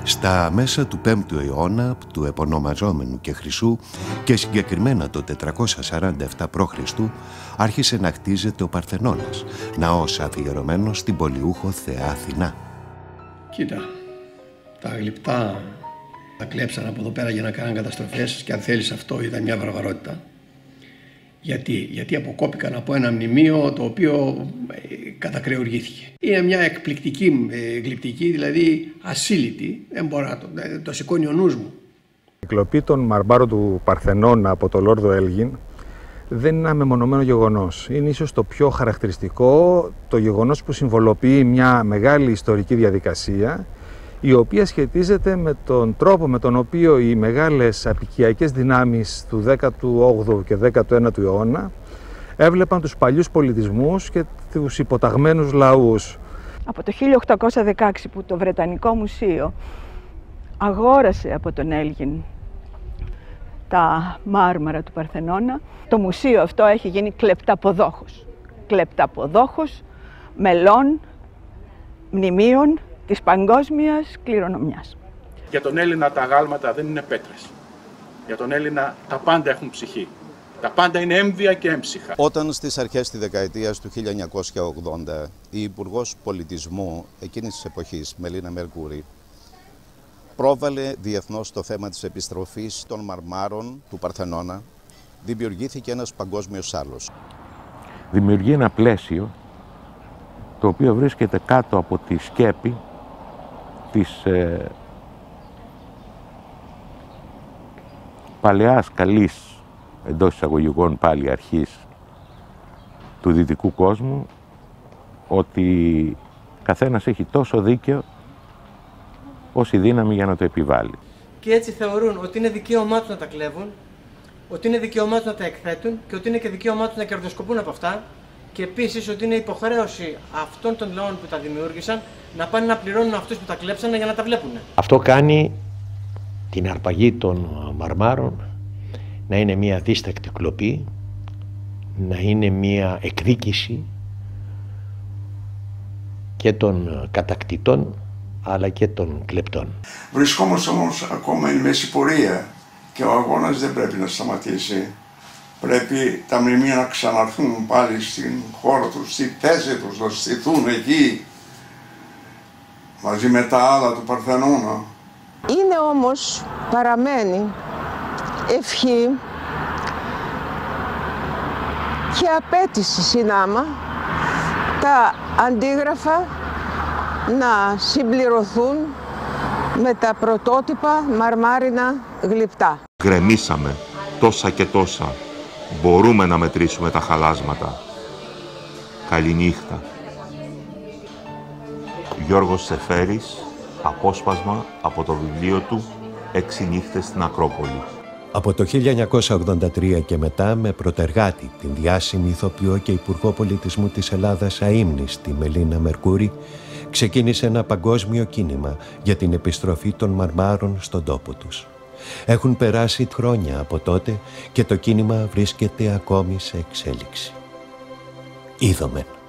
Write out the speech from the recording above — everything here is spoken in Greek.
Στα μέσα του 5ου αιώνα, του επωνομαζόμενου και Χρυσού, και συγκεκριμένα το 447 π.Χ., άρχισε να χτίζεται ο Παρθενώνας, ναός αφιερωμένος στην πολιούχο θεά Αθηνά. Κοίτα, τα γλυπτά τα κλέψαν από εδώ πέρα για να κάνουν καταστροφές και αν θέλεις αυτό ήταν μια βαρβαρότητα. Γιατί αποκόπηκαν από ένα μνημείο το οποίο κατακρεουργήθηκε. Είναι μια εκπληκτική γλυπτική, δηλαδή ασύλλητη, δεν μπορώ να το σηκώνει ο νους μου. Η κλοπή των μαρμάρων του Παρθενώνα από τον Lord Elgin δεν είναι ένα μεμονωμένο γεγονός. Είναι ίσως το πιο χαρακτηριστικό, το γεγονός που συμβολοποιεί μια μεγάλη ιστορική διαδικασία, η οποία σχετίζεται με τον τρόπο με τον οποίο οι μεγάλες απικιακές δυνάμεις του 18ου και 19ου αιώνα έβλεπαν τους παλιούς πολιτισμούς και τους υποταγμένους λαούς. Από το 1816 που το Βρετανικό Μουσείο αγόρασε από τον Elgin τα μάρμαρα του Παρθενώνα, το μουσείο αυτό έχει γίνει κλεπταποδόχος. Κλεπταποδόχος μελών, μνημείων της παγκόσμιας κληρονομιάς. Για τον Έλληνα τα αγάλματα δεν είναι πέτρες. Για τον Έλληνα τα πάντα έχουν ψυχή. Τα πάντα είναι έμβια και έμψυχα. Όταν στις αρχές της δεκαετίας του 1980 η Υπουργός Πολιτισμού εκείνης της εποχής, Μελίνα Μερκούρη, πρόβαλε διεθνώς το θέμα της επιστροφής των μαρμάρων του Παρθενώνα, δημιουργήθηκε ένας παγκόσμιος άλος. Δημιουργεί ένα πλαίσιο το οποίο βρίσκεται κάτω από τη σκέπη της παλαιάς καλής, εντός εισαγωγικών πάλι αρχής του δυτικού κόσμου, ότι καθένας έχει τόσο δίκαιο όση δύναμη για να το επιβάλλει. Και έτσι θεωρούν ότι είναι δικαίωμά τους να τα κλέβουν, ότι είναι δικαίωμά τους να τα εκθέτουν και ότι είναι και δικαίωμά τους να κερδοσκοπούν από αυτά και επίσης ότι είναι υποχρέωση αυτών των λαών που τα δημιούργησαν να πάνε να πληρώνουν αυτούς που τα κλέψανε για να τα βλέπουν. Αυτό κάνει την αρπαγή των μαρμάρων να είναι μια δίστακτη κλοπή, να είναι μια εκδίκηση και των κατακτητών αλλά και των κλεπτών. Βρισκόμαστε όμως ακόμα εν μέση πορεία και ο αγώνας δεν πρέπει να σταματήσει. Πρέπει τα μνημεία να ξαναρθούν πάλι στην χώρα τους, στη θέση τους, να στηθούν εκεί μαζί με τα άλλα του Παρθενώνα. Είναι όμως, παραμένει ευχή και απέτηση συνάμα τα αντίγραφα να συμπληρωθούν με τα πρωτότυπα μαρμάρινα γλυπτά. Γκρεμίσαμε τόσα και τόσα. Μπορούμε να μετρήσουμε τα χαλάσματα. Καληνύχτα. Γιώργος Σεφέρης, απόσπασμα από το βιβλίο του «6 νύχτες στην Ακρόπολη». Από το 1983 και μετά, με πρωτεργάτη την διάσημη ηθοποιό και υπουργό πολιτισμού της Ελλάδας αείμνηστη Μελίνα Μερκούρη, ξεκίνησε ένα παγκόσμιο κίνημα για την επιστροφή των μαρμάρων στον τόπο τους. Έχουν περάσει χρόνια από τότε και το κίνημα βρίσκεται ακόμη σε εξέλιξη. Είδομεν.